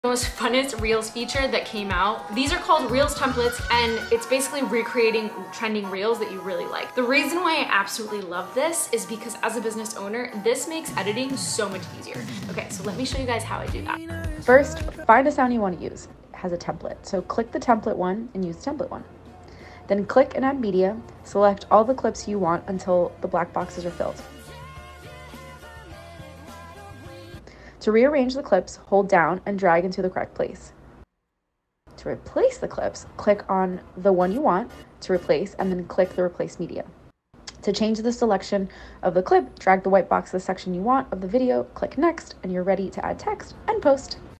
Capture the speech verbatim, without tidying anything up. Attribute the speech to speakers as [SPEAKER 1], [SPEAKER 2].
[SPEAKER 1] Most funnest Reels feature that came out. These are called Reels templates, and it's basically recreating trending Reels that you really like. The reason why I absolutely love this is because as a business owner, this makes editing so much easier. Okay, so let me show you guys how I do that.
[SPEAKER 2] First, find a sound you want to use. It has a template, so click the template one and use the template one. Then click and add media, select all the clips you want until the black boxes are filled. To rearrange the clips, hold down and drag into the correct place. To replace the clips, click on the one you want to replace and then click the replace media. To change the selection of the clip, drag the white box to the section you want of the video, click next, and you're ready to add text and post.